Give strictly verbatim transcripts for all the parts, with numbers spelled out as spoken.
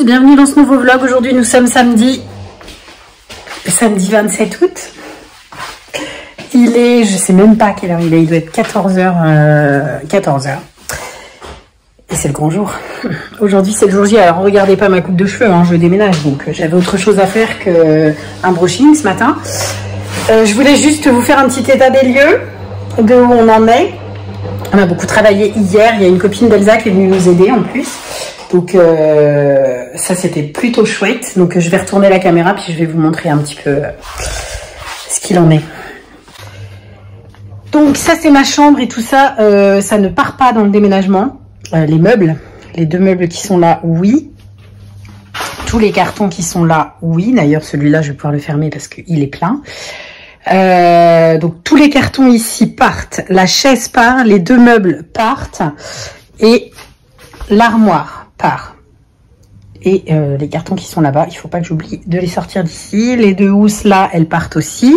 tous, bienvenue dans ce nouveau vlog. Aujourd'hui nous sommes samedi, samedi vingt-sept août. Il est, je sais même pas à quelle heure il est, il doit être quatorze heures. Euh, quatorze heures. Et c'est le grand jour. Aujourd'hui c'est le jour J. Alors regardez pas ma coupe de cheveux, hein, je déménage, donc j'avais autre chose à faire qu'un brushing ce matin. Euh, je voulais juste vous faire un petit état des lieux de où on en est. On a beaucoup travaillé hier, il y a une copine d'Elsa qui est venue nous aider en plus. Donc euh, ça c'était plutôt chouette. Donc je vais retourner la caméra puis je vais vous montrer un petit peu euh, ce qu'il en est. Donc ça c'est ma chambre et tout ça, euh, ça ne part pas dans le déménagement. Euh, les meubles, les deux meubles qui sont là, oui. Tous les cartons qui sont là, oui. D'ailleurs celui-là je vais pouvoir le fermer parce qu'il est plein. Euh, donc tous les cartons ici partent, la chaise part, les deux meubles partent et l'armoire part. Et euh, les cartons qui sont là-bas, il faut pas que j'oublie de les sortir d'ici. Les deux housses là, elles partent aussi.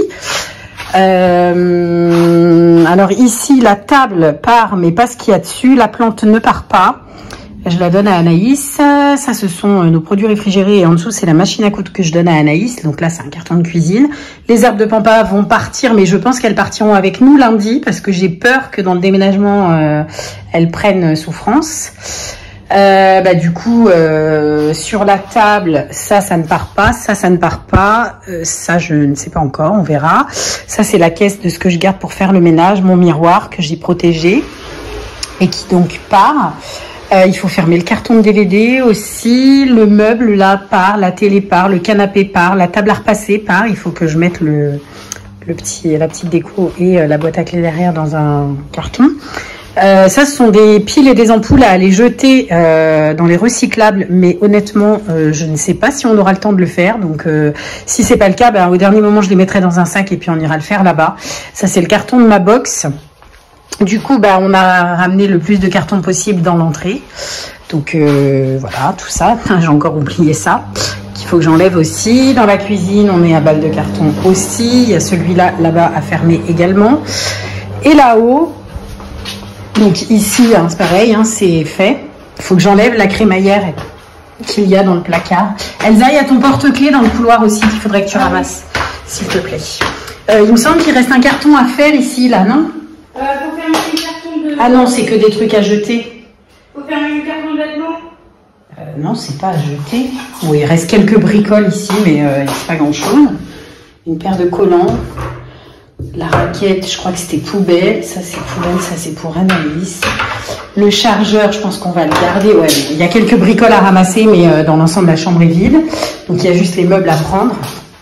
Euh, alors ici, la table part, mais pas ce qu'il y a dessus. La plante ne part pas. Je la donne à Anaïs. Ça, ce sont nos produits réfrigérés. Et en dessous, c'est la machine à coudre que je donne à Anaïs. Donc là, c'est un carton de cuisine. Les herbes de pampa vont partir, mais je pense qu'elles partiront avec nous lundi parce que j'ai peur que dans le déménagement, euh, elles prennent souffrance. Euh, bah, du coup, euh, sur la table, ça, ça ne part pas. Ça, ça ne part pas. Euh, ça, je ne sais pas encore. On verra. Ça, c'est la caisse de ce que je garde pour faire le ménage. Mon miroir que j'ai protégé et qui donc part. Euh, il faut fermer le carton de D V D aussi, le meuble là part, la télé part, le canapé part, la table à repasser part. Il faut que je mette le, le petit, la petite déco et euh, la boîte à clés derrière dans un carton. Euh, ça, ce sont des piles et des ampoules à aller jeter euh, dans les recyclables, mais honnêtement, euh, je ne sais pas si on aura le temps de le faire. Donc, euh, si c'est pas le cas, ben, au dernier moment, je les mettrai dans un sac et puis on ira le faire là-bas. Ça, c'est le carton de ma box. Du coup, bah, on a ramené le plus de cartons possible dans l'entrée. Donc, euh, voilà, tout ça. J'ai encore oublié ça. Qu'il faut que j'enlève aussi. Dans la cuisine, on est à balle de carton aussi. Il y a celui-là, là-bas, à fermer également. Et là-haut, donc ici, hein, c'est pareil, hein, c'est fait. Il faut que j'enlève la crémaillère qu'il y a dans le placard. Elsa, il y a ton porte-clés dans le couloir aussi qu'il faudrait que tu ramasses, s'il te plaît. Euh, il me semble qu'il reste un carton à faire ici, là, non ? Euh, faut fermer les cartons de... Ah non, c'est que des trucs à jeter. Faut fermer les cartons de vêtements. Euh, non, c'est pas à jeter. Bon, il reste quelques bricoles ici, mais euh, il n'y a pas grand-chose. Une paire de collants. La raquette, je crois que c'était poubelle. Ça, c'est poubelle. Ça, c'est pour Anaïs. Le chargeur, je pense qu'on va le garder. Ouais, il y a quelques bricoles à ramasser, mais euh, dans l'ensemble, la chambre est vide. Donc, il y a juste les meubles à prendre.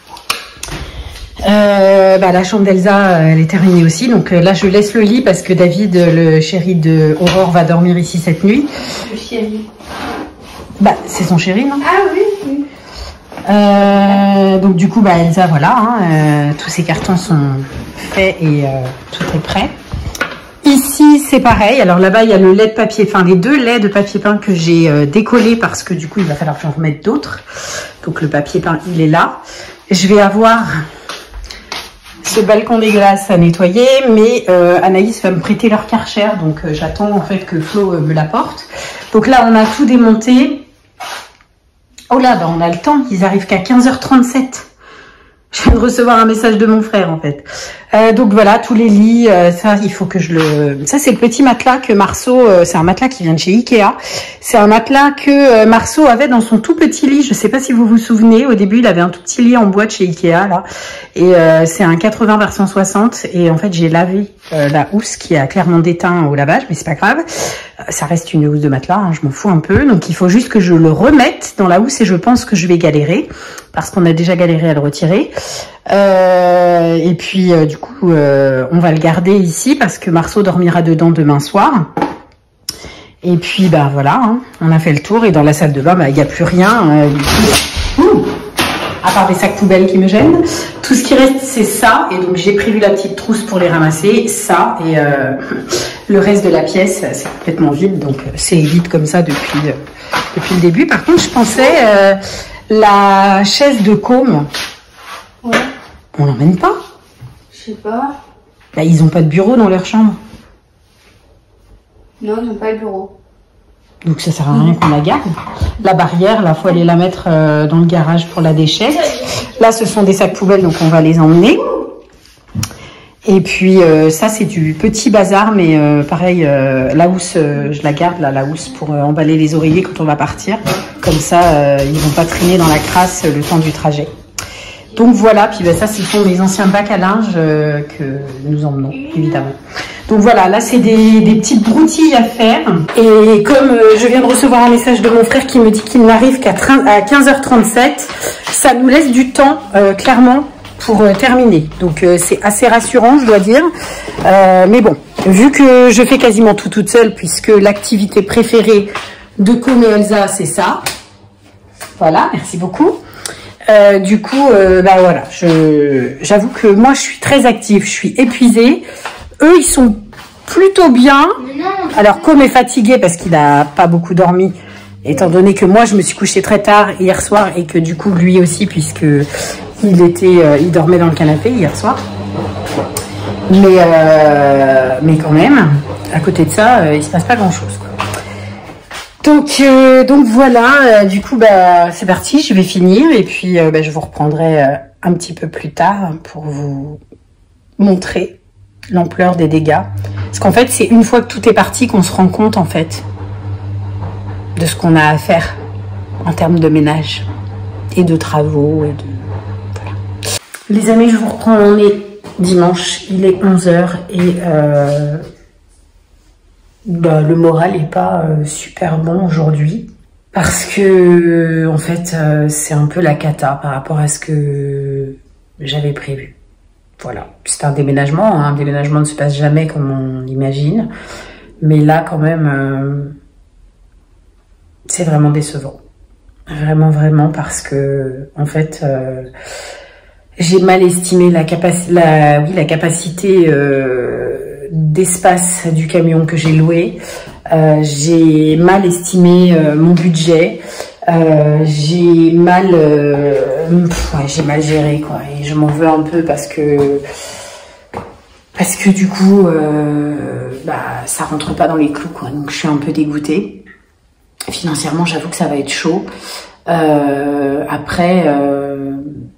Euh, bah, la chambre d'Elsa, elle est terminée aussi. Donc euh, là, je laisse le lit parce que David, le chéri de Aurore, va dormir ici cette nuit. Le chéri. Bah, c'est son chéri, non ? Ah oui, oui. Euh, donc du coup, bah, Elsa, voilà. Hein, euh, tous ces cartons sont faits et euh, tout est prêt. Ici, c'est pareil. Alors là-bas, il y a le lait de papier, enfin les deux laits de papier peint que j'ai euh, décollés parce que du coup, il va falloir que j'en remette d'autres. Donc le papier peint, il est là. Je vais avoir ce balcon dégueulasse à nettoyer, mais euh, Anaïs va me prêter leur Karcher, donc euh, j'attends en fait que Flo euh, me l'apporte. Donc là, on a tout démonté. Oh là, bah, on a le temps, ils arrivent qu'à quinze heures trente-sept. Je viens de recevoir un message de mon frère en fait. Euh, donc voilà, tous les lits, euh, ça il faut que je le... Ça c'est le petit matelas que Marceau, euh, c'est un matelas qui vient de chez Ikea. C'est un matelas que euh, Marceau avait dans son tout petit lit. Je sais pas si vous vous souvenez, au début il avait un tout petit lit en bois de chez Ikea là. Et euh, c'est un quatre-vingts par cent soixante. Et en fait j'ai lavé euh, la housse qui a clairement déteint au lavage, mais c'est pas grave. Euh, ça reste une housse de matelas, hein, je m'en fous un peu. Donc il faut juste que je le remette dans la housse et je pense que je vais galérer. Parce qu'on a déjà galéré à le retirer. Euh, et puis, euh, du coup, euh, on va le garder ici parce que Marceau dormira dedans demain soir. Et puis, bah voilà, hein, on a fait le tour. Et dans la salle de bain, bah, il n'y a plus rien. Euh, du coup, ouh, à part des sacs poubelles qui me gênent. Tout ce qui reste, c'est ça. Et donc, j'ai prévu la petite trousse pour les ramasser. Ça et euh, le reste de la pièce, c'est complètement vide. Donc, c'est vide comme ça depuis, euh, depuis le début. Par contre, je pensais... Euh, la chaise de Côme, Ouais. on l'emmène pas. Je sais pas. Bah, ils ont pas de bureau dans leur chambre. Non, ils n'ont pas le bureau. Donc ça sert à rien qu'on la garde. La barrière, là, faut aller la mettre euh, dans le garage pour la déchette. Là, ce sont des sacs poubelles, donc on va les emmener. Et puis euh, ça, c'est du petit bazar, mais euh, pareil, euh, la housse, euh, je la garde, là, la housse pour euh, emballer les oreillers quand on va partir. Comme ça, euh, ils vont pas traîner dans la crasse le temps du trajet. Donc voilà, puis ben, ça, ce sont mes anciens bacs à linge euh, que nous emmenons, évidemment. Donc voilà, là, c'est des, des petites broutilles à faire. Et comme euh, je viens de recevoir un message de mon frère qui me dit qu'il n'arrive qu'à quinze heures trente-sept, ça nous laisse du temps, euh, clairement, pour euh, terminer. Donc euh, c'est assez rassurant, je dois dire. Euh, mais bon, vu que je fais quasiment tout toute seule, puisque l'activité préférée de Côme et Elsa, c'est ça. Voilà, merci beaucoup. Euh, du coup, euh, bah voilà, je, j'avoue que moi, je suis très active, je suis épuisée. Eux, ils sont plutôt bien. Alors, Côme est fatigué parce qu'il n'a pas beaucoup dormi, étant donné que moi, je me suis couchée très tard hier soir et que du coup, lui aussi, puisque il était, euh, il dormait dans le canapé hier soir. Mais, euh, mais quand même, à côté de ça, euh, il se passe pas grand-chose, quoi. Donc, euh, donc voilà, euh, du coup, bah, c'est parti, je vais finir et puis euh, bah, je vous reprendrai euh, un petit peu plus tard pour vous montrer l'ampleur des dégâts. Parce qu'en fait, c'est une fois que tout est parti qu'on se rend compte, en fait, de ce qu'on a à faire en termes de ménage et de travaux. Et de... Voilà. Les amis, je vous reprends, on est dimanche, il est onze heures et... Euh... Bah, le moral n'est pas euh, super bon aujourd'hui parce que en fait euh, c'est un peu la cata par rapport à ce que j'avais prévu. Voilà, c'est un déménagement, hein. Un déménagement ne se passe jamais comme on l'imagine, mais là quand même euh, c'est vraiment décevant, vraiment vraiment parce que en fait euh, j'ai mal estimé la capacité, la oui la capacité euh, d'espace du camion que j'ai loué. Euh, j'ai mal estimé euh, mon budget. Euh, j'ai mal, euh, ouais, j'ai mal géré quoi. Et je m'en veux un peu parce que parce que du coup, euh, bah ça rentre pas dans les clous quoi. Donc je suis un peu dégoûtée. Financièrement, j'avoue que ça va être chaud. Euh, après, euh,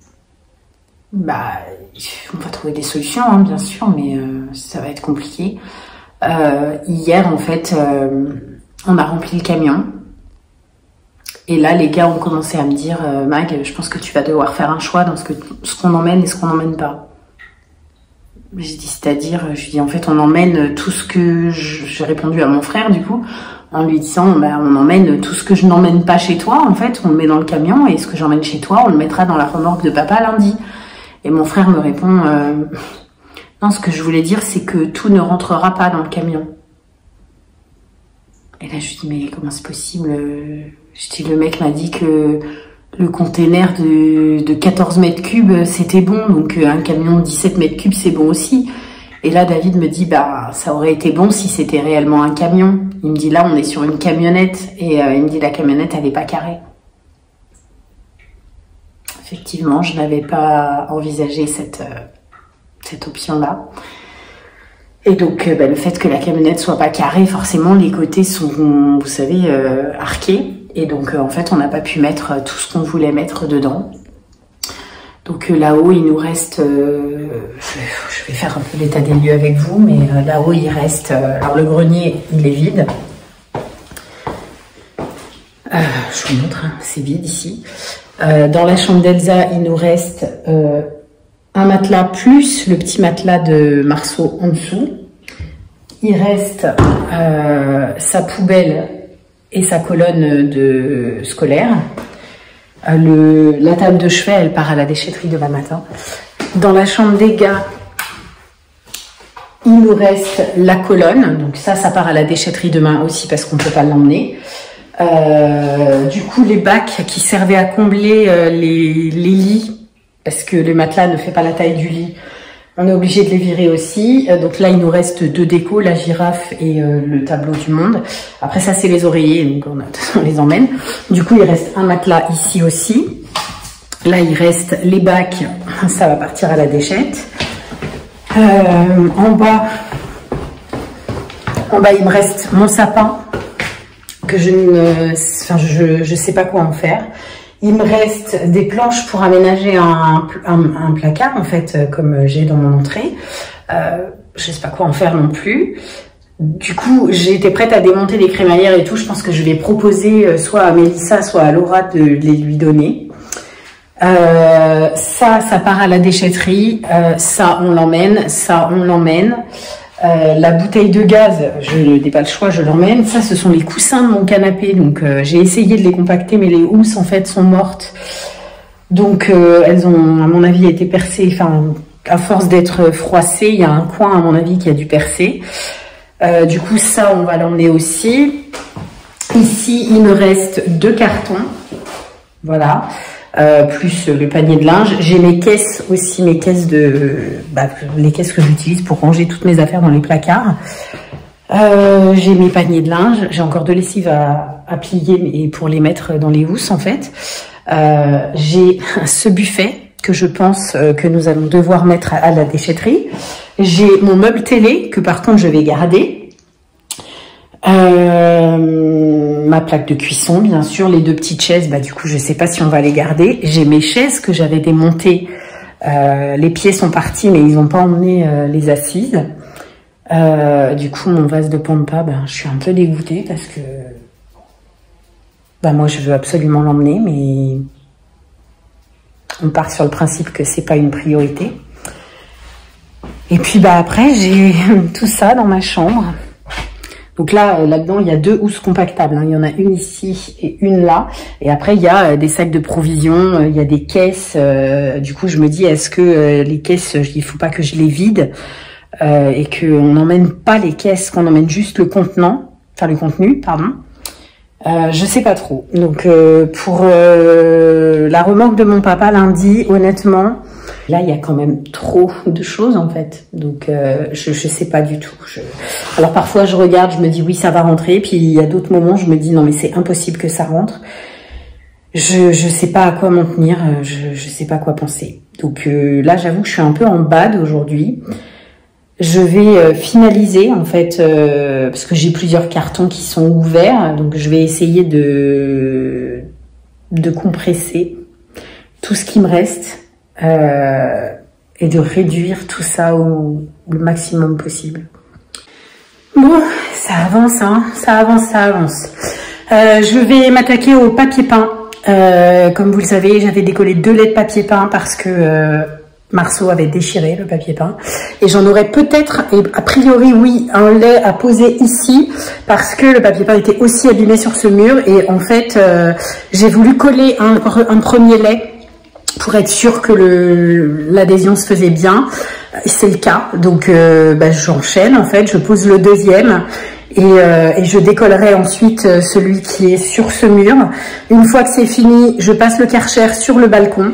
bah on va trouver des solutions, hein, bien sûr, mais euh, ça va être compliqué. Euh, hier, en fait, euh, on a rempli le camion. Et là, les gars ont commencé à me dire euh, « Mag, je pense que tu vas devoir faire un choix dans ce que ce qu'on emmène et ce qu'on n'emmène pas. » J'ai dit, c'est-à-dire, je lui dis, en fait, on emmène tout ce que... J'ai répondu à mon frère, du coup, en lui disant, bah, on emmène tout ce que je n'emmène pas chez toi, en fait, on le met dans le camion, et ce que j'emmène chez toi, on le mettra dans la remorque de papa lundi. Et mon frère me répond, euh, non, ce que je voulais dire, c'est que tout ne rentrera pas dans le camion. Et là, je lui dis, mais comment c'est possible? Je dis, le mec m'a dit que le container de, de quatorze mètres cubes, c'était bon. Donc, un camion de dix-sept mètres cubes, c'est bon aussi. Et là, David me dit, bah, ça aurait été bon si c'était réellement un camion. Il me dit, là, on est sur une camionnette. Et euh, il me dit, la camionnette, elle n'est pas carrée. Effectivement, je n'avais pas envisagé cette, euh, cette option-là. Et donc, euh, bah, le fait que la camionnette soit pas carrée, forcément, les côtés sont, vous savez, euh, arqués. Et donc, euh, en fait, on n'a pas pu mettre tout ce qu'on voulait mettre dedans. Donc euh, là-haut, il nous reste... Euh, je vais faire un peu l'état des lieux avec vous, mais euh, là-haut, il reste... Euh, alors, le grenier, il est vide. Euh, je vous montre, hein, c'est vide ici. Euh, dans la chambre d'Elsa, il nous reste euh, un matelas plus le petit matelas de Marceau en dessous. Il reste euh, sa poubelle et sa colonne de scolaire. Euh, le, la table de chevet, elle part à la déchetterie demain matin. Dans la chambre des gars, il nous reste la colonne. Donc ça, ça part à la déchetterie demain aussi parce qu'on ne peut pas l'emmener. Euh, du coup, les bacs qui servaient à combler euh, les, les lits, parce que le matelas ne fait pas la taille du lit, on est obligé de les virer aussi. Euh, donc là, il nous reste deux décos, la girafe et euh, le tableau du monde. Après ça, c'est les oreillers, donc on, a, on les emmène. Du coup, il reste un matelas ici aussi. Là, il reste les bacs, ça va partir à la déchette. Euh, en bas, en bas, il me reste mon sapin que je ne, enfin, je, je sais pas quoi en faire. Il me reste des planches pour aménager un, un, un placard, en fait, comme j'ai dans mon entrée. Euh, je sais pas quoi en faire non plus. Du coup, j'ai été prête à démonter les crémaillères et tout. Je pense que je vais proposer soit à Mélissa, soit à Laura de les lui donner. Euh, ça, ça part à la déchetterie. Euh, ça, on l'emmène. Ça, on l'emmène. Euh, la bouteille de gaz, je n'ai pas le choix, je l'emmène. Ça, ce sont les coussins de mon canapé. Donc, euh, j'ai essayé de les compacter, mais les housses, en fait, sont mortes. Donc, euh, elles ont, à mon avis, été percées. Enfin, à force d'être froissées, il y a un coin, à mon avis, qui a dû percer. Euh, du coup, ça, on va l'emmener aussi. Ici, il me reste deux cartons. Voilà. Euh, plus le panier de linge. J'ai mes caisses aussi, mes caisses de... Bah, les caisses que j'utilise pour ranger toutes mes affaires dans les placards. Euh, j'ai mes paniers de linge. J'ai encore de lessive à, à plier et pour les mettre dans les housses, en fait. Euh, j'ai ce buffet que je pense que nous allons devoir mettre à, à la déchetterie. J'ai mon meuble télé que par contre je vais garder. Euh, ma plaque de cuisson, bien sûr, les deux petites chaises, bah du coup je sais pas si on va les garder. J'ai mes chaises que j'avais démontées, euh, les pieds sont partis mais ils n'ont pas emmené euh, les assises. Euh, du coup mon vase de Pampa, bah, je suis un peu dégoûtée parce que bah, moi je veux absolument l'emmener, mais on part sur le principe que c'est pas une priorité. Et puis bah après j'ai tout ça dans ma chambre. Donc là, là-dedans, il y a deux housses compactables. Hein. Il y en a une ici et une là. Et après, il y a des sacs de provisions, il y a des caisses. Euh, du coup, je me dis, est-ce que euh, les caisses, il faut pas que je les vide euh, et qu'on n'emmène pas les caisses, qu'on emmène juste le contenant, enfin le contenu, pardon. Euh, je sais pas trop. Donc euh, pour euh, la remorque de mon papa lundi, honnêtement, là il y a quand même trop de choses en fait. Donc euh, je je sais pas du tout. Je... Alors parfois je regarde, je me dis oui ça va rentrer, puis il y a d'autres moments je me dis non mais c'est impossible que ça rentre. Je je sais pas à quoi m'en tenir, je je sais pas quoi penser. Donc euh, là j'avoue que je suis un peu en bad aujourd'hui. Je vais euh, finaliser en fait euh, parce que j'ai plusieurs cartons qui sont ouverts, donc je vais essayer de de compresser tout ce qui me reste euh, et de réduire tout ça au, au maximum possible. Bon, ça avance, hein, ça avance, ça avance. Euh, je vais m'attaquer au papier peint. Euh, comme vous le savez, j'avais décollé deux laits de papier peint parce que euh, Marceau avait déchiré le papier peint et j'en aurais peut-être, et a priori oui, un lait à poser ici parce que le papier peint était aussi abîmé sur ce mur et en fait euh, j'ai voulu coller un, un premier lait pour être sûr que l'adhésion se faisait bien. C'est le cas, donc euh, bah, j'enchaîne en fait, je pose le deuxième et, euh, et je décollerai ensuite celui qui est sur ce mur. Une fois que c'est fini, je passe le Karcher sur le balcon.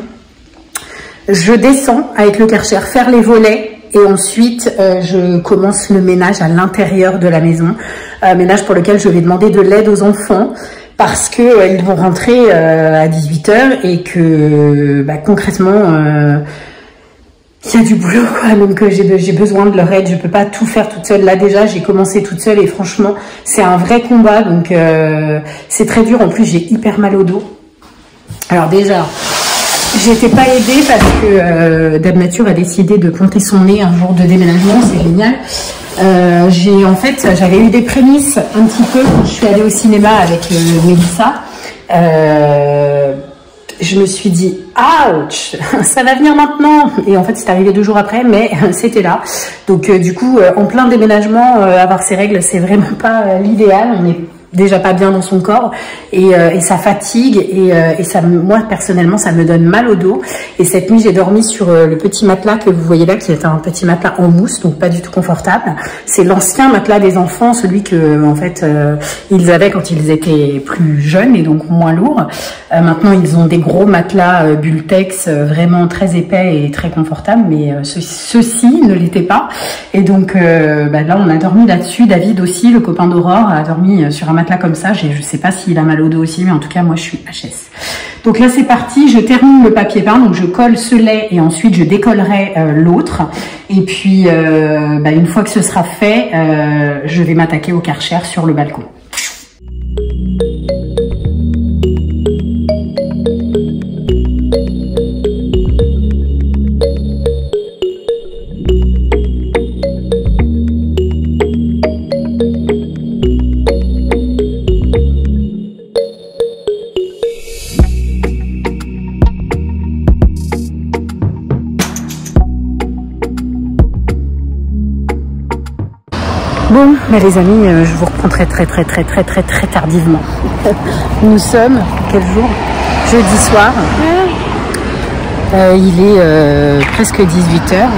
Je descends avec le Karcher faire les volets et ensuite euh, je commence le ménage à l'intérieur de la maison. Euh, ménage pour lequel je vais demander de l'aide aux enfants parce que euh, ils vont rentrer euh, à dix-huit heures et que bah, concrètement euh, il y a du boulot quoi. Donc euh, j'ai besoin de leur aide. Je peux pas tout faire toute seule. Là déjà j'ai commencé toute seule et franchement c'est un vrai combat. Donc euh, c'est très dur. En plus j'ai hyper mal au dos. Alors déjà... J'étais pas aidée parce que euh, Dame Nature a décidé de ponter son nez un jour de déménagement, c'est génial. Euh, j'ai en fait, j'avais eu des prémices un petit peu quand je suis allée au cinéma avec euh, Mélissa. Euh, je me suis dit, ouch, ça va venir maintenant. Et en fait, c'est arrivé deux jours après, mais c'était là. Donc euh, du coup, euh, en plein déménagement, euh, avoir ces règles, c'est vraiment pas euh, l'idéal. On est déjà pas bien dans son corps et, euh, et ça fatigue et, euh, et ça, moi personnellement ça me donne mal au dos et cette nuit j'ai dormi sur euh, le petit matelas que vous voyez là qui est un petit matelas en mousse donc pas du tout confortable. C'est l'ancien matelas des enfants, celui que en fait euh, ils avaient quand ils étaient plus jeunes et donc moins lourds. Euh, maintenant ils ont des gros matelas euh, Bultex euh, vraiment très épais et très confortables mais euh, ce, ceux-ci ne l'étaient pas et donc euh, bah, là on a dormi là-dessus. David aussi, le copain d'Aurore, a dormi euh, sur un matelas comme ça, je sais pas s'il a mal au dos aussi, mais en tout cas moi je suis H S. Donc là c'est parti, je termine le papier peint, donc je colle ce lait et ensuite je décollerai euh, l'autre. Et puis euh, bah, une fois que ce sera fait, euh, je vais m'attaquer au Karcher sur le balcon. Bah les amis, euh, je vous reprends très très très très très très très tardivement. Nous sommes, quel jour? Jeudi soir. Euh, il est euh, presque dix-huit heures.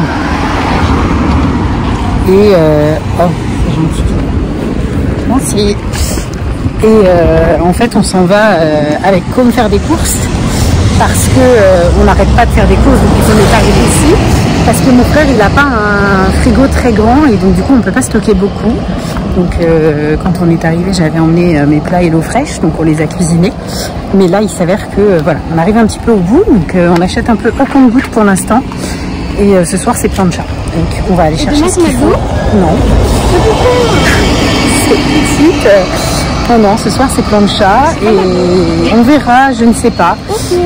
Et euh, oh, c'est gentil. Merci. Et euh, en fait, on s'en va euh, avec Com faire des courses parce que euh, on n'arrête pas de faire des courses depuis qu'on est arrivé ici. Parce que mon frère, il n'a pas un frigo très grand et donc du coup, on ne peut pas stocker beaucoup. Donc, euh, quand on est arrivé, j'avais emmené euh, mes plats et l'eau fraîche, donc on les a cuisinés. Mais là, il s'avère que euh, voilà, on arrive un petit peu au bout, donc euh, on achète un peu au compte-gouttes pour l'instant. Et euh, ce soir, c'est plancha. Donc, on va aller chercher ce qu'il faut. Non. C'est petite. Euh, non, non, ce soir, c'est plancha et on verra, je ne sais pas.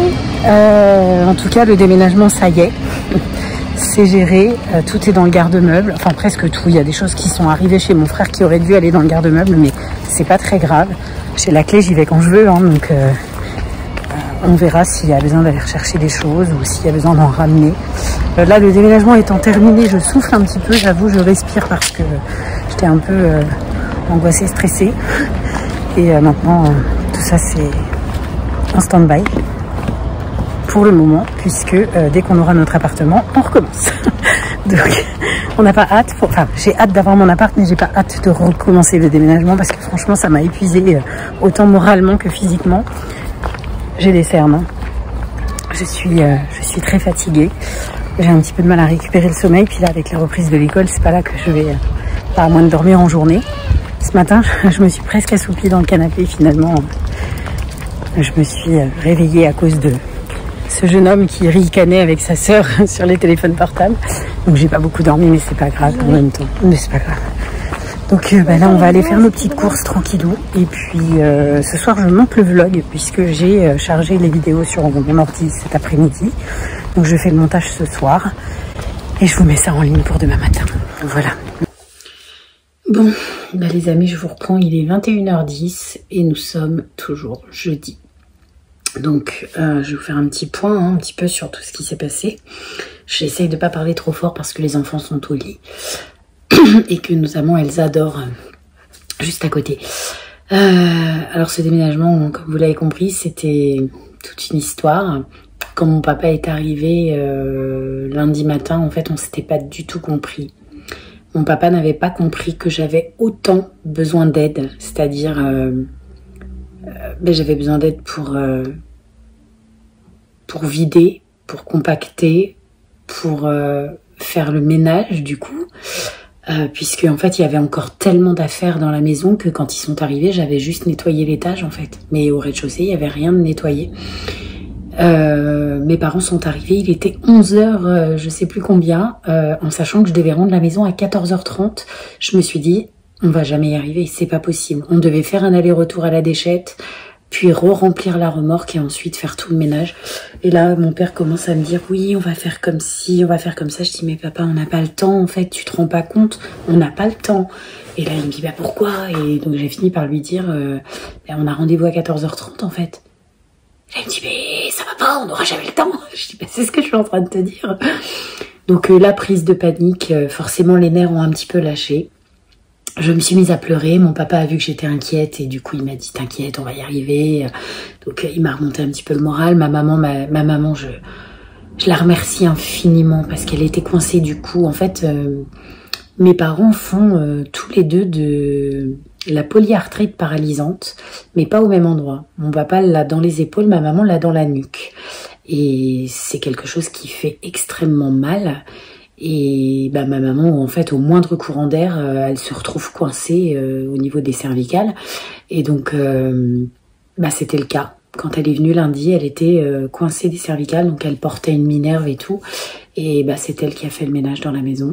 Euh, en tout cas, le déménagement, ça y est. C'est géré, euh, tout est dans le garde-meuble, enfin presque tout. Il y a des choses qui sont arrivées chez mon frère qui auraient dû aller dans le garde-meuble, mais c'est pas très grave. J'ai la clé, j'y vais quand je veux, hein, donc euh, on verra s'il y a besoin d'aller rechercher des choses ou s'il y a besoin d'en ramener. Euh, là, le déménagement étant terminé, je souffle un petit peu, j'avoue, je respire parce que j'étais un peu euh, angoissée, stressée. Et euh, maintenant, euh, tout ça, c'est en stand-by. Pour le moment, puisque euh, dès qu'on aura notre appartement, on recommence. Donc, on n'a pas hâte, pour... enfin, j'ai hâte d'avoir mon appart, mais j'ai pas hâte de recommencer le déménagement parce que franchement, ça m'a épuisé euh, autant moralement que physiquement. J'ai des cernes. Hein. Je suis, euh, je suis très fatiguée. J'ai un petit peu de mal à récupérer le sommeil. Puis là, avec les reprises de l'école, c'est pas là que je vais, euh, pas à moins de dormir en journée. Ce matin, je me suis presque assoupie dans le canapé. Finalement, je me suis réveillée à cause de ce jeune homme qui ricanait avec sa sœur sur les téléphones portables. Donc j'ai pas beaucoup dormi, mais c'est pas grave en même temps. Mais c'est pas grave. Donc euh, bah, là, on va aller faire nos petites courses tranquillou. Et puis euh, ce soir, je monte le vlog puisque j'ai euh, chargé les vidéos sur mon ordi cet après-midi. Donc je fais le montage ce soir et je vous mets ça en ligne pour demain matin. Voilà. Bon, bah, les amis, je vous reprends. Il est vingt et une heures dix et nous sommes toujours jeudi. Donc, euh, je vais vous faire un petit point, hein, un petit peu sur tout ce qui s'est passé. J'essaye de ne pas parler trop fort parce que les enfants sont au lit. Et que notamment Elsa dort euh, juste à côté. Euh, alors, ce déménagement, comme vous l'avez compris, c'était toute une histoire. Quand mon papa est arrivé euh, lundi matin, en fait, on ne s'était pas du tout compris. Mon papa n'avait pas compris que j'avais autant besoin d'aide. C'est-à-dire... Euh, Euh, ben, j'avais besoin d'aide pour, euh, pour vider, pour compacter, pour euh, faire le ménage du coup, euh, puisque en fait il y avait encore tellement d'affaires dans la maison que quand ils sont arrivés, j'avais juste nettoyé l'étage en fait. Mais au rez-de-chaussée, il n'y avait rien de nettoyé. Euh, mes parents sont arrivés, il était onze heures, euh, je sais plus combien, euh, en sachant que je devais rendre la maison à quatorze heures trente. Je me suis dit... on va jamais y arriver, c'est pas possible. On devait faire un aller-retour à la déchette, puis re-remplir la remorque et ensuite faire tout le ménage. Et là, mon père commence à me dire, oui, on va faire comme ci, on va faire comme ça. Je dis, mais papa, on n'a pas le temps, en fait, tu te rends pas compte, on n'a pas le temps. Et là, il me dit, bah pourquoi? Et donc, j'ai fini par lui dire, euh, bah, on a rendez-vous à quatorze heures trente, en fait. Et là, il me dit, mais ça va pas, on n'aura jamais le temps. Je dis, bah c'est ce que je suis en train de te dire. Donc, euh, la prise de panique, euh, forcément, les nerfs ont un petit peu lâché. Je me suis mise à pleurer, mon papa a vu que j'étais inquiète et du coup il m'a dit t'inquiète, on va y arriver. Donc il m'a remonté un petit peu le moral. Ma maman, ma, ma maman, je, je la remercie infiniment parce qu'elle était coincée du coup. En fait, euh, mes parents font euh, tous les deux de la polyarthrite paralysante, mais pas au même endroit. Mon papa l'a dans les épaules, ma maman l'a dans la nuque. Et c'est quelque chose qui fait extrêmement mal. Et bah, ma maman, en fait, au moindre courant d'air, euh, elle se retrouve coincée euh, au niveau des cervicales. Et donc, euh, bah, c'était le cas. Quand elle est venue lundi, elle était euh, coincée des cervicales, donc elle portait une minerve et tout. Et bah, c'est elle qui a fait le ménage dans la maison.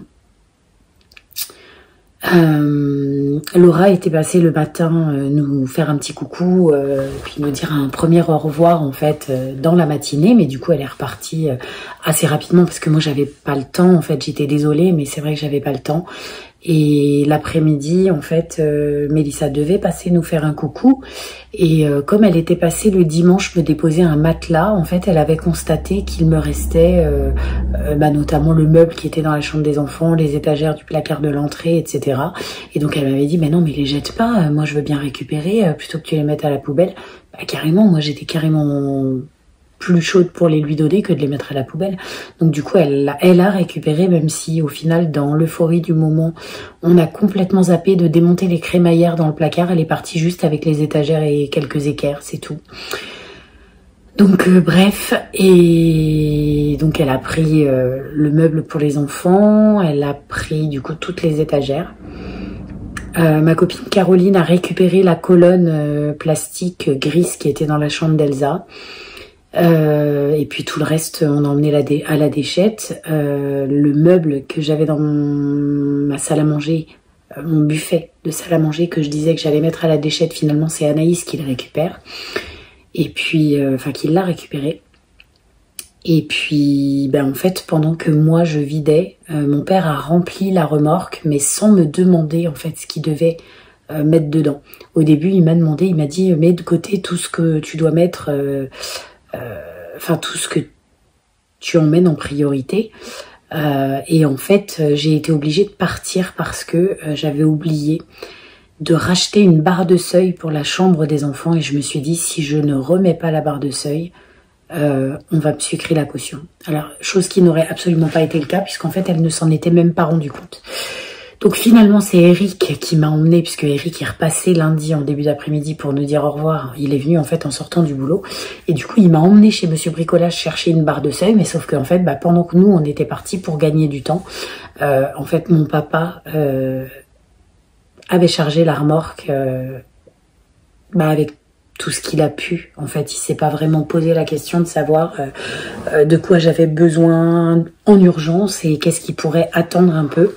Euh, Laura était passée le matin euh, nous faire un petit coucou, euh, puis nous dire un premier au revoir en fait euh, dans la matinée, mais du coup elle est repartie euh, assez rapidement parce que moi j'avais pas le temps en fait, j'étais désolée mais c'est vrai que j'avais pas le temps Et l'après-midi, en fait, euh, Mélissa devait passer nous faire un coucou. Et euh, comme elle était passée le dimanche me déposer un matelas, en fait, elle avait constaté qu'il me restait euh, euh, bah, notamment le meuble qui était dans la chambre des enfants, les étagères du placard de l'entrée, et cetera. Et donc elle m'avait dit, mais non, mais les jette pas, moi je veux bien récupérer, euh, plutôt que tu les mettes à la poubelle. Bah, carrément, moi j'étais carrément plus chaude pour les lui donner que de les mettre à la poubelle. Donc du coup, elle, elle a récupéré, même si au final, dans l'euphorie du moment, on a complètement zappé de démonter les crémaillères dans le placard. Elle est partie juste avec les étagères et quelques équerres, c'est tout. Donc euh, bref, et donc elle a pris euh, le meuble pour les enfants, elle a pris du coup toutes les étagères. Euh, ma copine Caroline a récupéré la colonne euh, plastique grise qui était dans la chambre d'Elsa. Euh, et puis tout le reste, on a emmené la dé à la déchette. Euh, le meuble que j'avais dans mon, ma salle à manger, euh, mon buffet de salle à manger que je disais que j'allais mettre à la déchette, finalement c'est Anaïs qui le récupère. Et puis, euh, enfin qui l'a récupéré. Et puis, ben en fait, pendant que moi je vidais, euh, mon père a rempli la remorque, mais sans me demander en fait ce qu'il devait euh, mettre dedans. Au début, il m'a demandé, il m'a dit, mets de côté tout ce que tu dois mettre. Euh, enfin euh, tout ce que tu emmènes en priorité euh, et en fait j'ai été obligée de partir parce que euh, j'avais oublié de racheter une barre de seuil pour la chambre des enfants et je me suis dit si je ne remets pas la barre de seuil euh, on va me sucrer la caution. Alors chose qui n'aurait absolument pas été le cas puisqu'en fait elle ne s'en était même pas rendu compte. Donc finalement c'est Eric qui m'a emmené puisque Eric est repassé lundi en début d'après-midi pour nous dire au revoir. Il est venu en fait en sortant du boulot et du coup il m'a emmené chez Monsieur Bricolage chercher une barre de seuil, mais sauf qu'en fait bah, pendant que nous on était partis pour gagner du temps, euh, en fait mon papa euh, avait chargé la remorque euh, bah, avec tout ce qu'il a pu. En fait il s'est pas vraiment posé la question de savoir euh, euh, de quoi j'avais besoin en urgence et qu'est-ce qui pourrait attendre un peu.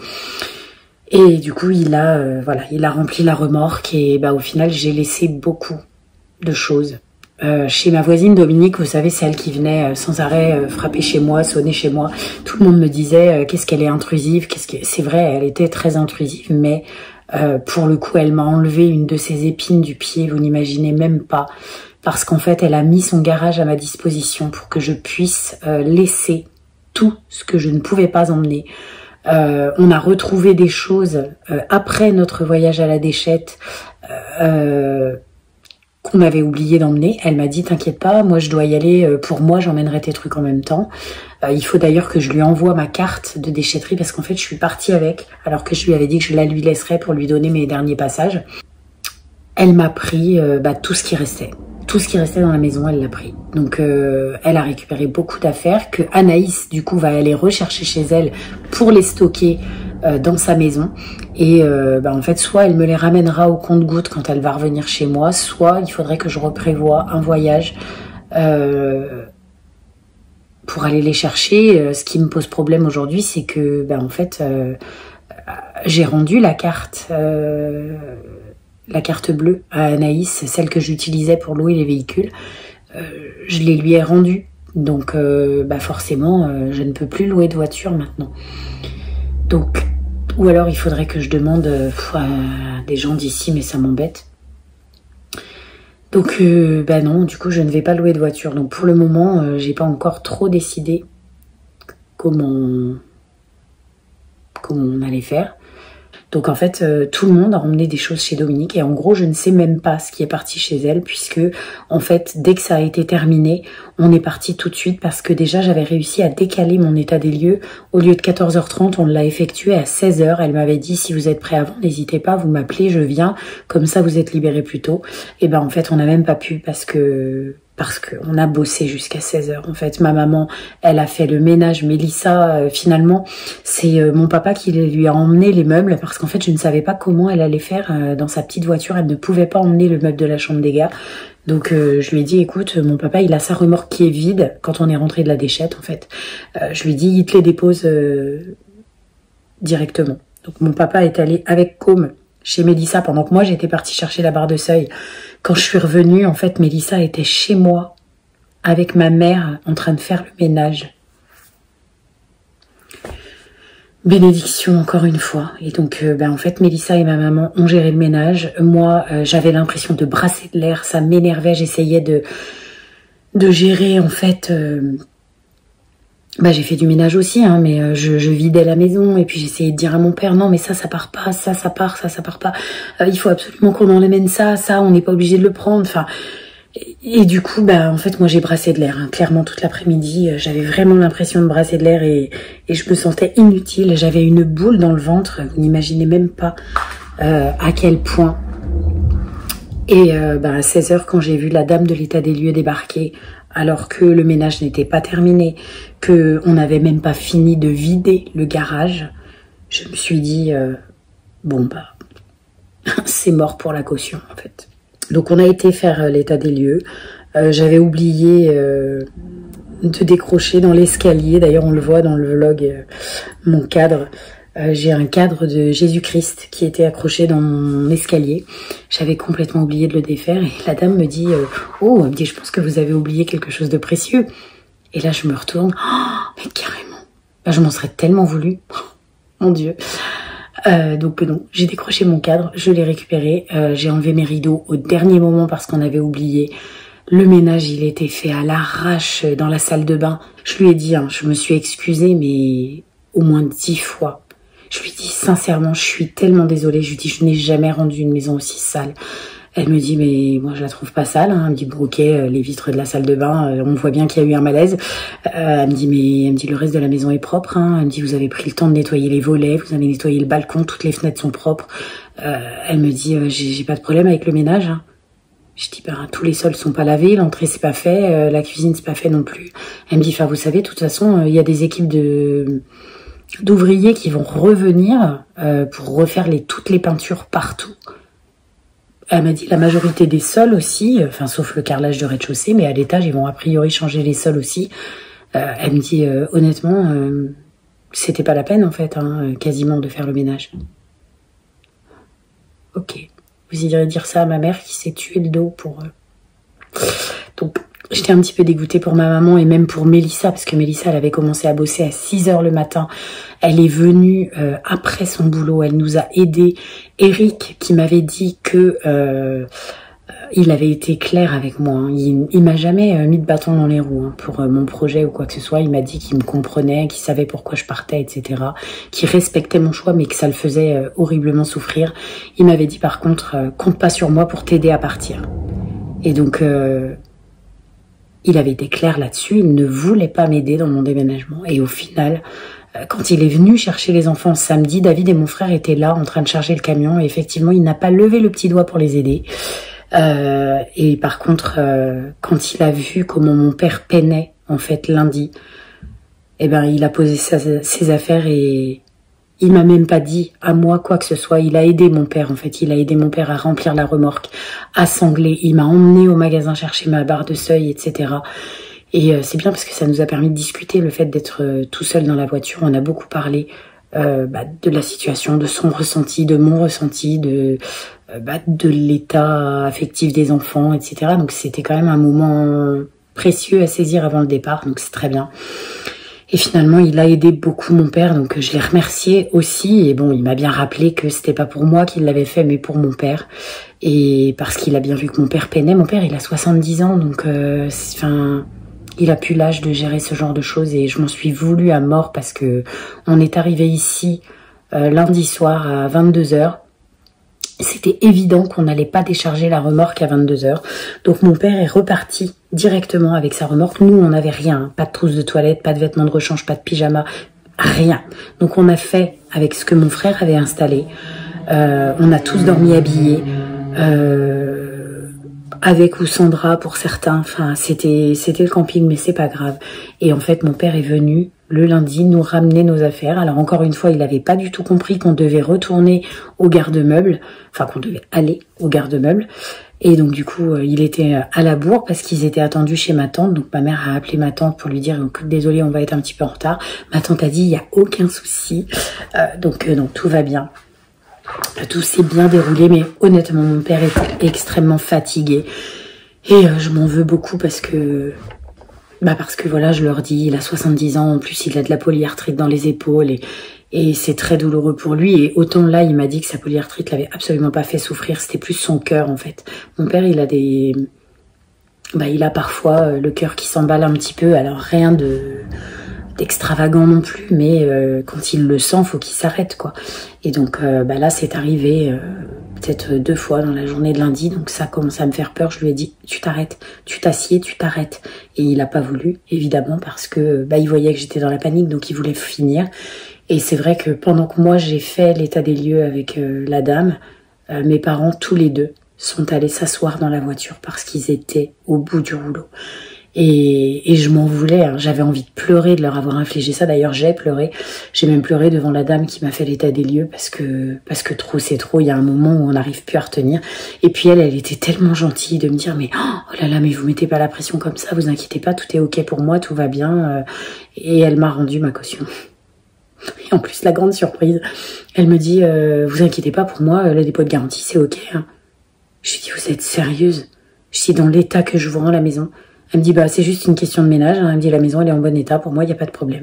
Et du coup, il a, euh, voilà, il a rempli la remorque et bah, au final, j'ai laissé beaucoup de choses. Euh, chez ma voisine Dominique, vous savez, celle qui venait euh, sans arrêt euh, frapper chez moi, sonner chez moi, tout le monde me disait euh, qu'est-ce qu'elle est intrusive, qu'est-ce que c'est vrai, elle était très intrusive, mais euh, pour le coup, elle m'a enlevé une de ses épines du pied, vous n'imaginez même pas, parce qu'en fait, elle a mis son garage à ma disposition pour que je puisse euh, laisser tout ce que je ne pouvais pas emmener. Euh, on a retrouvé des choses euh, après notre voyage à la déchette euh, qu'on avait oublié d'emmener. Elle m'a dit t'inquiète pas, moi je dois y aller, euh, pour moi j'emmènerai tes trucs en même temps. Euh, il faut d'ailleurs que je lui envoie ma carte de déchetterie parce qu'en fait je suis partie avec alors que je lui avais dit que je la lui laisserais pour lui donner mes derniers passages. Elle m'a pris euh, bah, tout ce qui restait. Tout ce qui restait dans la maison, elle l'a pris. Donc, euh, elle a récupéré beaucoup d'affaires que Anaïs, du coup, va aller rechercher chez elle pour les stocker euh, dans sa maison. Et euh, bah, en fait, soit elle me les ramènera au compte-gouttes quand elle va revenir chez moi, soit il faudrait que je reprévoie un voyage euh, pour aller les chercher. Euh, ce qui me pose problème aujourd'hui, c'est que, bah, en fait, euh, j'ai rendu la carte... Euh, la carte bleue à Anaïs, celle que j'utilisais pour louer les véhicules, euh, je les lui ai rendue. Donc euh, bah forcément, euh, je ne peux plus louer de voiture maintenant. Donc, ou alors il faudrait que je demande euh, à des gens d'ici, mais ça m'embête. Donc euh, bah non, du coup je ne vais pas louer de voiture. Donc pour le moment, euh, j'ai pas encore trop décidé comment, comment on allait faire. Donc en fait, euh, tout le monde a emmené des choses chez Dominique et en gros, je ne sais même pas ce qui est parti chez elle puisque en fait, dès que ça a été terminé, on est parti tout de suite parce que déjà, j'avais réussi à décaler mon état des lieux. Au lieu de quatorze heures trente, on l'a effectué à seize heures. Elle m'avait dit, si vous êtes prêt avant, n'hésitez pas, vous m'appelez, je viens. Comme ça, vous êtes libérés plus tôt. Et ben en fait, on n'a même pas pu parce que... parce qu'on a bossé jusqu'à seize heures. En fait, ma maman, elle a fait le ménage. Mélissa, euh, finalement, c'est euh, mon papa qui lui a emmené les meubles parce qu'en fait, je ne savais pas comment elle allait faire euh, dans sa petite voiture. Elle ne pouvait pas emmener le meuble de la chambre des gars. Donc, euh, je lui ai dit, écoute, mon papa, il a sa remorque qui est vide quand on est rentré de la déchette, en fait. Euh, je lui ai dit, il te les dépose euh, directement. Donc, mon papa est allé avec Com chez Mélissa pendant que moi, j'étais partie chercher la barre de seuil. Quand je suis revenue, en fait, Mélissa était chez moi avec ma mère en train de faire le ménage. bénédiction encore une fois. Et donc, euh, ben, en fait, Mélissa et ma maman ont géré le ménage. Moi, euh, j'avais l'impression de brasser de l'air. Ça m'énervait. J'essayais de, de gérer, en fait... Euh, bah, j'ai fait du ménage aussi, hein, mais euh, je, je vidais la maison. Et puis, j'essayais de dire à mon père, non, mais ça, ça part pas. Ça, ça part. Ça, ça part pas. Euh, il faut absolument qu'on en amène ça. Ça, on n'est pas obligé de le prendre. Enfin... Et, et du coup, bah, en fait, moi, j'ai brassé de l'air. Hein. Clairement, toute l'après-midi, euh, j'avais vraiment l'impression de brasser de l'air et, et je me sentais inutile. J'avais une boule dans le ventre. Vous n'imaginez même pas euh, à quel point. Et euh, bah, à seize heures, quand j'ai vu la dame de l'état des lieux débarquer, alors que le ménage n'était pas terminé, que on n'avait même pas fini de vider le garage, je me suis dit, euh, bon, bah, c'est mort pour la caution, en fait. Donc on a été faire euh, l'état des lieux. Euh, J'avais oublié euh, de décrocher dans l'escalier. D'ailleurs on le voit dans le vlog, euh, mon cadre. Euh, J'ai un cadre de Jésus-Christ qui était accroché dans mon escalier. J'avais complètement oublié de le défaire. Et la dame me dit, euh, oh, elle me dit, je pense que vous avez oublié quelque chose de précieux. Et là je me retourne. Oh, mais carrément. Ben, je m'en serais tellement voulu. Mon Dieu. Euh, donc non, j'ai décroché mon cadre, je l'ai récupéré, euh, j'ai enlevé mes rideaux au dernier moment parce qu'on avait oublié. Le ménage, il était fait à l'arrache dans la salle de bain. Je lui ai dit, hein, je me suis excusée, mais au moins dix fois. Je lui ai dit sincèrement, je suis tellement désolée. Je lui ai dit, je n'ai jamais rendu une maison aussi sale. Elle me dit, mais moi je la trouve pas sale. Hein. Elle me dit, bon, ok, euh, les vitres de la salle de bain, euh, on voit bien qu'il y a eu un malaise. Euh, elle me dit, mais elle me dit, le reste de la maison est propre. Hein. Elle me dit, vous avez pris le temps de nettoyer les volets, vous avez nettoyé le balcon, toutes les fenêtres sont propres. Euh, elle me dit, euh, j'ai pas de problème avec le ménage. Hein. Je dis, ben, tous les sols sont pas lavés, l'entrée c'est pas fait, euh, la cuisine c'est pas fait non plus. Elle me dit, enfin, vous savez, de toute façon, il euh, y a des équipes de d'ouvriers qui vont revenir euh, pour refaire les toutes les peintures partout. Elle m'a dit la majorité des sols aussi, enfin sauf le carrelage de rez-de-chaussée, mais à l'étage ils vont a priori changer les sols aussi. Euh, elle me dit euh, honnêtement, euh, c'était pas la peine en fait, hein, quasiment de faire le ménage. Ok, vous irez dire ça à ma mère qui s'est tuée le dos pour. Euh... Donc j'étais un petit peu dégoûtée pour ma maman et même pour Mélissa parce que Mélissa elle avait commencé à bosser à six heures le matin. Elle est venue euh, après son boulot, elle nous a aidés. Eric qui m'avait dit que euh, il avait été clair avec moi. Hein. Il, il m'a jamais euh, mis de bâton dans les roues hein, pour euh, mon projet ou quoi que ce soit. Il m'a dit qu'il me comprenait, qu'il savait pourquoi je partais, et cetera. Qu'il respectait mon choix mais que ça le faisait euh, horriblement souffrir. Il m'avait dit par contre, euh, compte pas sur moi pour t'aider à partir. Et donc... Euh, il avait été clair là-dessus, il ne voulait pas m'aider dans mon déménagement. Et au final, quand il est venu chercher les enfants samedi, David et mon frère étaient là en train de charger le camion. Et effectivement, il n'a pas levé le petit doigt pour les aider. Euh, et par contre, euh, quand il a vu comment mon père peinait, en fait, lundi, eh ben, il a posé sa, ses affaires et... Il m'a même pas dit à moi quoi que ce soit. Il a aidé mon père en fait. Il a aidé mon père à remplir la remorque, à sangler. Il m'a emmené au magasin chercher ma barre de seuil, et cetera. Et euh, c'est bien parce que ça nous a permis de discuter le fait d'être euh, tout seul dans la voiture. On a beaucoup parlé euh, bah, de la situation, de son ressenti, de mon ressenti, de euh, bah, de l'état affectif des enfants, et cetera. Donc c'était quand même un moment précieux à saisir avant le départ. Donc c'est très bien. Et finalement, il a aidé beaucoup mon père, donc je l'ai remercié aussi. Et bon, il m'a bien rappelé que c'était pas pour moi qu'il l'avait fait, mais pour mon père. Et parce qu'il a bien vu que mon père peinait. Mon père, il a soixante-dix ans, donc euh, enfin, il a plus l'âge de gérer ce genre de choses. Et je m'en suis voulu à mort parce que on est arrivé ici euh, lundi soir à vingt-deux heures. C'était évident qu'on n'allait pas décharger la remorque à vingt-deux heures. Donc mon père est reparti directement avec sa remorque. Nous, on n'avait rien. Hein. Pas de trousse de toilette, pas de vêtements de rechange, pas de pyjama. Rien. Donc on a fait avec ce que mon frère avait installé. Euh, on a tous dormi habillés. Euh, avec ou sans drap pour certains. Enfin, c'était c'était le camping, mais c'est pas grave. Et en fait, mon père est venu le lundi nous ramener nos affaires. Alors encore une fois, il n'avait pas du tout compris qu'on devait retourner au garde-meubles, enfin qu'on devait aller au garde-meubles. Et donc du coup, il était à la bourre parce qu'ils étaient attendus chez ma tante. Donc ma mère a appelé ma tante pour lui dire « Désolée, on va être un petit peu en retard ». Ma tante a dit « Il n'y a aucun souci euh, ». Donc, euh, donc tout va bien. Tout s'est bien déroulé, mais honnêtement, mon père était extrêmement fatigué. Et euh, je m'en veux beaucoup parce que... Bah parce que voilà, je leur dis, il a soixante-dix ans, en plus il a de la polyarthrite dans les épaules et, Et c'est très douloureux pour lui. Et autant là, il m'a dit que sa polyarthrite l'avait absolument pas fait souffrir. C'était plus son cœur, en fait. Mon père, il a des... Bah, il a parfois le cœur qui s'emballe un petit peu. Alors, rien de d'extravagant non plus. Mais euh, quand il le sent, faut qu'il s'arrête, quoi. Et donc, euh, bah, là, c'est arrivé euh, peut-être deux fois dans la journée de lundi. Donc, ça commence à me faire peur. Je lui ai dit, tu t'arrêtes. Tu t'assieds, tu t'arrêtes. Et il a pas voulu, évidemment, parce que bah, il voyait que j'étais dans la panique. Donc, il voulait finir. Et c'est vrai que pendant que moi j'ai fait l'état des lieux avec euh, la dame, euh, mes parents tous les deux sont allés s'asseoir dans la voiture parce qu'ils étaient au bout du rouleau. Et, et je m'en voulais, hein. J'avais envie de pleurer de leur avoir infligé ça. D'ailleurs j'ai pleuré, j'ai même pleuré devant la dame qui m'a fait l'état des lieux parce que parce que trop c'est trop. Il y a un moment où on n'arrive plus à retenir. Et puis elle, elle était tellement gentille de me dire mais oh là là mais vous mettez pas la pression comme ça, vous inquiétez pas, tout est ok pour moi, tout va bien. Et elle m'a rendu ma caution. Et en plus, la grande surprise, elle me dit euh, vous inquiétez pas pour moi, le dépôt de garantie, c'est ok. Hein. Je lui dis vous êtes sérieuse? Je dis dans l'état que je vous rends la maison. Elle me dit bah c'est juste une question de ménage. Hein. Elle me dit la maison elle est en bon état, pour moi il n'y a pas de problème.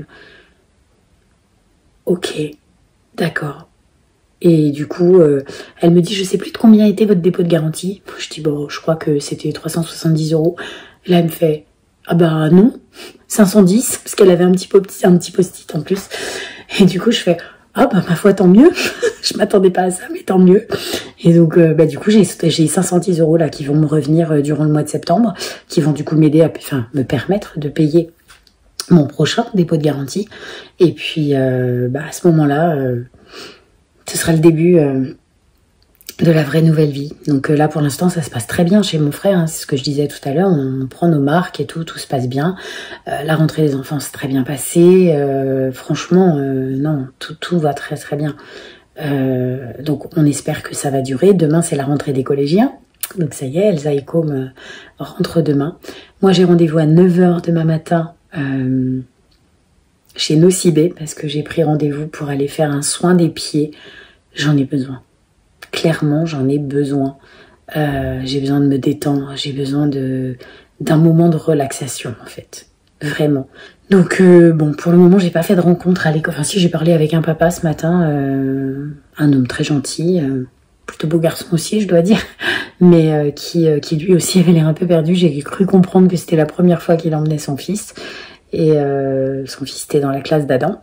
Ok, d'accord. Et du coup, euh, elle me dit je sais plus de combien était votre dépôt de garantie. Je dis bon, je crois que c'était trois cent soixante-dix euros. Et là elle me fait ah bah non, cinq cent dix, parce qu'elle avait un petit, un petit post-it en plus. Et du coup, je fais ah bah ma foi, tant mieux. Je m'attendais pas à ça, mais tant mieux. Et donc, euh, bah du coup, j'ai j'ai cinq cent dix euros là qui vont me revenir euh, durant le mois de septembre, qui vont du coup m'aider à, enfin, me permettre de payer mon prochain dépôt de garantie. Et puis, euh, bah à ce moment-là, euh, ce sera le début euh, de la vraie nouvelle vie. Donc euh, là, pour l'instant, ça se passe très bien chez mon frère. Hein, c'est ce que je disais tout à l'heure. On, on prend nos marques et tout, tout se passe bien. Euh, la rentrée des enfants s'est très bien passée. Euh, franchement, euh, non, tout, tout va très très bien. Euh, donc on espère que ça va durer. Demain, c'est la rentrée des collégiens. Donc ça y est, Elsa et Com euh, rentrent demain. Moi, j'ai rendez-vous à neuf heures demain matin euh, chez Nocibé parce que j'ai pris rendez-vous pour aller faire un soin des pieds. J'en ai besoin. Clairement, j'en ai besoin. Euh, j'ai besoin de me détendre. J'ai besoin de d'un moment de relaxation, en fait. Vraiment. Donc, euh, bon, pour le moment, j'ai pas fait de rencontre à l'école. Enfin, si, j'ai parlé avec un papa ce matin. Euh, un homme très gentil. Euh, plutôt beau garçon aussi, je dois dire. Mais euh, qui, euh, qui, lui aussi, avait l'air un peu perdu. J'ai cru comprendre que c'était la première fois qu'il emmenait son fils. Et euh, son fils était dans la classe d'Adam.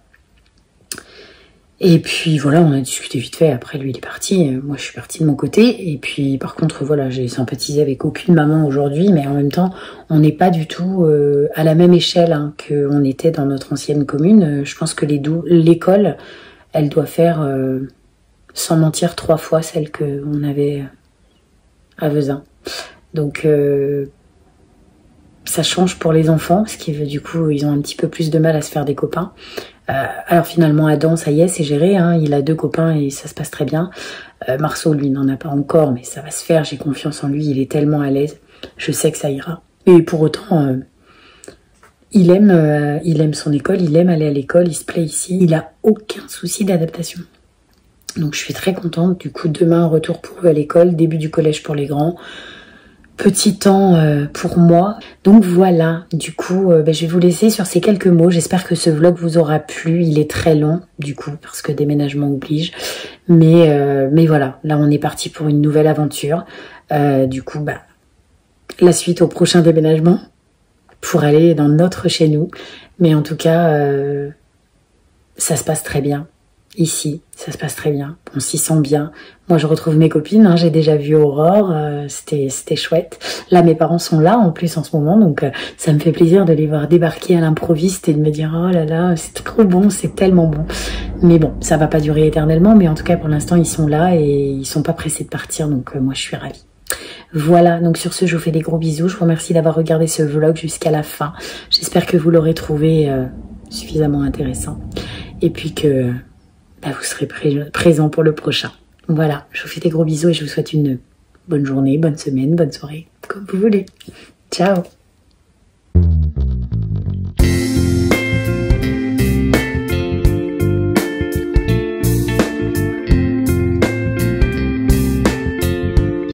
Et puis voilà, on a discuté vite fait, après lui il est parti, moi je suis partie de mon côté, et puis par contre voilà, j'ai sympathisé avec aucune maman aujourd'hui, mais en même temps, on n'est pas du tout euh, à la même échelle hein, qu'on était dans notre ancienne commune. Je pense que l'école, elle doit faire, euh, sans mentir, trois fois celle qu'on avait à Vezin. Donc euh, ça change pour les enfants, parce que du coup ils ont un petit peu plus de mal à se faire des copains. Euh, alors finalement Adam, ça y est, c'est géré, hein, il a deux copains et ça se passe très bien. Euh, Marceau, lui, n'en a pas encore, mais ça va se faire, j'ai confiance en lui, il est tellement à l'aise, je sais que ça ira. Et pour autant, euh, il aime, euh, il aime son école, il aime aller à l'école, il se plaît ici, il a aucun souci d'adaptation. Donc je suis très contente, du coup demain retour pour eux à l'école, début du collège pour les grands. Petit temps euh, pour moi. Donc voilà, du coup, euh, ben, je vais vous laisser sur ces quelques mots. J'espère que ce vlog vous aura plu. Il est très long, du coup, parce que déménagement oblige. Mais, euh, mais voilà, là on est parti pour une nouvelle aventure. Euh, du coup, bah, la suite au prochain déménagement pour aller dans notre chez nous. Mais en tout cas, euh, ça se passe très bien. Ici, ça se passe très bien, on s'y sent bien. Moi, je retrouve mes copines, hein, j'ai déjà vu Aurore, euh, c'était c'était chouette. Là, mes parents sont là en plus en ce moment, donc euh, ça me fait plaisir de les voir débarquer à l'improviste et de me dire oh là là, c'est trop bon, c'est tellement bon. Mais bon, ça va pas durer éternellement, mais en tout cas pour l'instant ils sont là et ils sont pas pressés de partir, donc euh, moi je suis ravie. Voilà, donc sur ce, je vous fais des gros bisous. Je vous remercie d'avoir regardé ce vlog jusqu'à la fin. J'espère que vous l'aurez trouvé euh, suffisamment intéressant et puis que bah, vous serez pré présent pour le prochain. Voilà, je vous fais des gros bisous et je vous souhaite une bonne journée, bonne semaine, bonne soirée, comme vous voulez. Ciao!